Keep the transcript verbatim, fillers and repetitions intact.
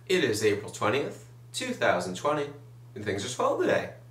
It is April twentieth, two thousand twenty, and things are swell today.